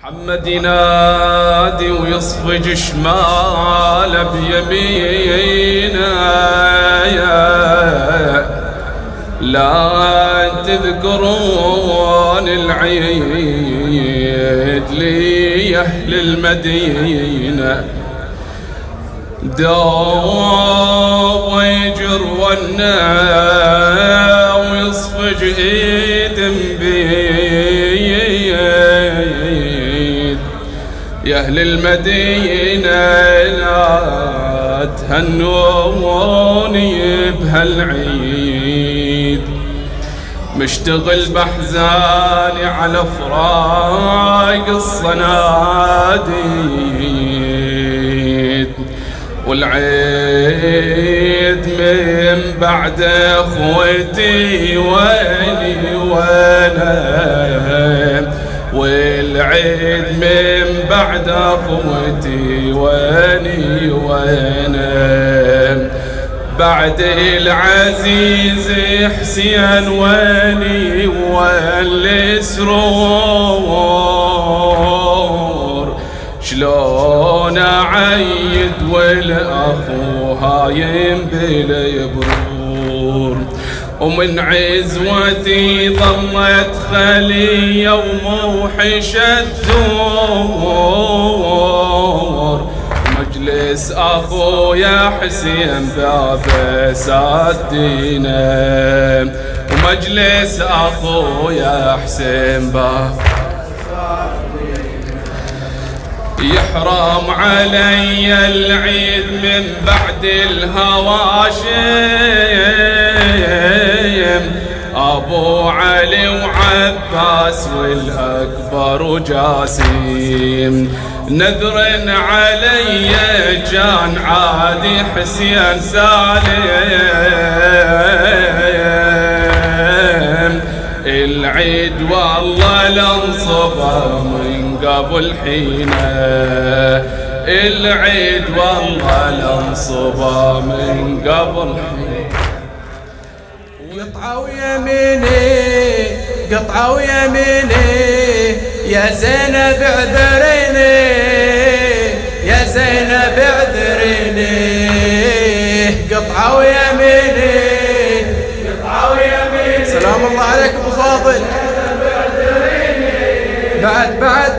محمد ينادي ويصفج شماله بيمينه، لا تذكرون العيد لي أهل المدينة، دوب ويجر والنا ويصفج ايد بيد. يا أهل المدينة لا تهنوني بهالعيد، مشتغل بحزاني على فراق الصناديد، والعيد من بعد اخوتي ويني وانا، والعيد من بعد اخوتي ويني وانا، بعد العزيز حسين ويني والسرور، شلون اعيد والاخو هايم بالبرور، ومن عزوتي ضمت خليه وموحش الدور، مجلس اخويا حسين بابه سادينا، ومجلس اخويا حسين بابه يحرم علي العيد من بعد الهواشم، ابو علي وعباس والاكبر وجاسم، نذر علي كان عادي حسين سالم، العيد والله لانصبه من قبل حينه، العيد والله لانصبه من قبل حينه. قطعوا يميني قطعوا يميني يا زينب اعذريني، يا زينب اعذريني، قطعوا يميني قطعوا يميني. سلام الله عليك ابو فاضل. بعد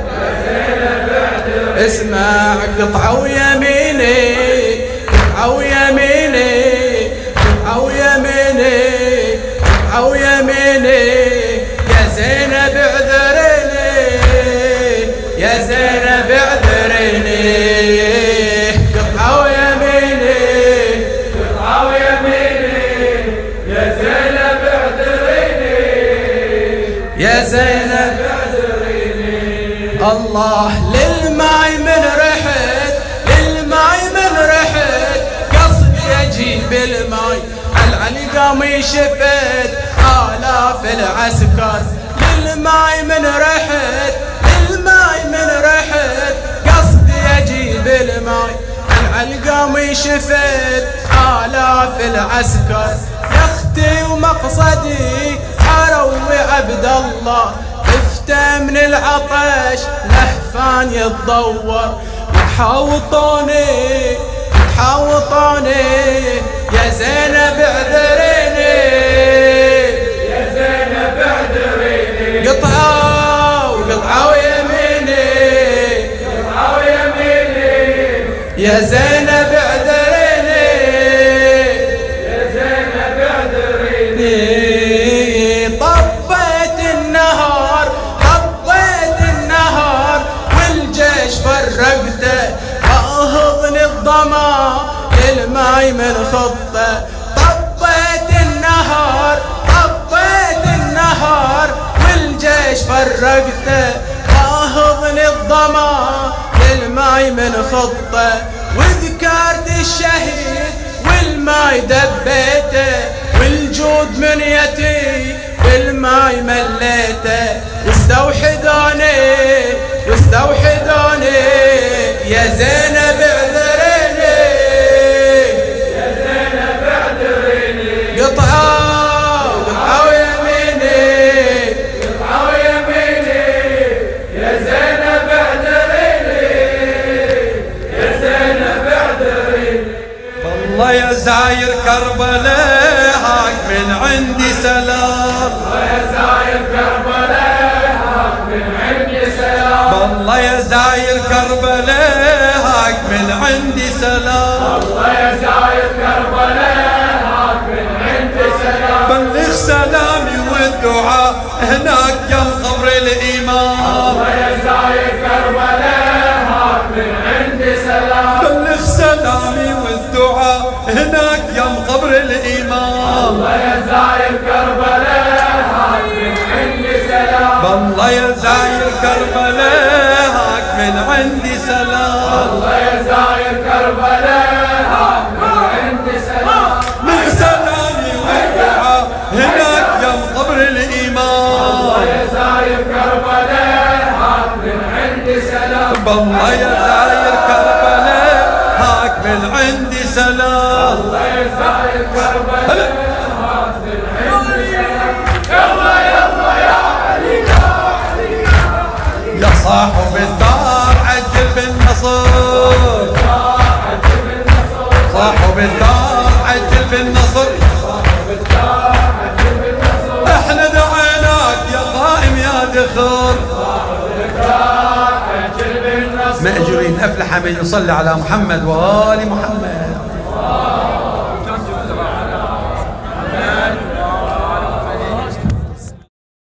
اسمع قطعوا يميني قطعوا يميني قطعوا يميني قطعوا يميني، يا زينب اعذريني، يا زينب اعذريني، قطعوا يميني قطعوا يميني، يا زينب اعذريني، يا زينب اعذريني. الله للماي من رحت للماي من رحت، قصدي اجيب الماي علي قامي شفت آلاف العسكر، للماي من رحت للماي من رحت، قصدي اجيب الماي علي قامي شفت آلاف العسكر، يا اختي ومقصدي اروي عبد الله، خفته من العطش لهفان يتضور، يحوطوني يحوطوني، يا زينب اعذريني، يا زينب اعذريني، قطعوا يميني قطعوا يميني، يا زينب اعذريني، يا زينب اعذريني. طبيت النهار طبيت النهار والجيش فرقته، اهضني الظما الماي من خطه، طبيت النهار طبيت النهار والجيش فرقته، واهضني الظما الماي من خطه، وذكرت الشهيد والماي دبيته، والجود من يتي بالماي مليته، واستوحدوني واستوحدوني، يا زينب اعذريني، يا زينب اعذريني، قطعوا يميني قطعوا يميني، يا زينب زاير كربلاء هاك من عندي سلام. يا زاير كربلاء هاك من عندي سلام. والله يا زاير كربلاء هاك من عندي سلام. الله يا زاير كربلاء هاك من عندي سلام. بلغ سلامي والدعاء هناك يم قبر الإمام. الله يا زاير كربلاء هاك من عندي سلام. بلغ سلامي والدعاء هناك يم قبر الإمام. الله يا زاير كربلاء هاك من عندي سلام. والله يا زاير كربلاء هاك من عندي سلام. الله يا زاير كربلاء هاك من عندي سلام. من سلامي والدعاء هناك يم قبر الإمام. الله يا زاير كربلاء هاك من عندي سلام. والله يا زاير كربلاء هاك من عندي سلام. الله يا زاير كربلاء هاك من عندي سلام. يلا يلا يا علي يا علي يا علي. يا صاحب الدار عجل بالنصر. صاحب الدار عجل بالنصر. احنا دعيناك يا قائم يا دخر. مأجورين أفلح من يصلي على محمد وآل محمد.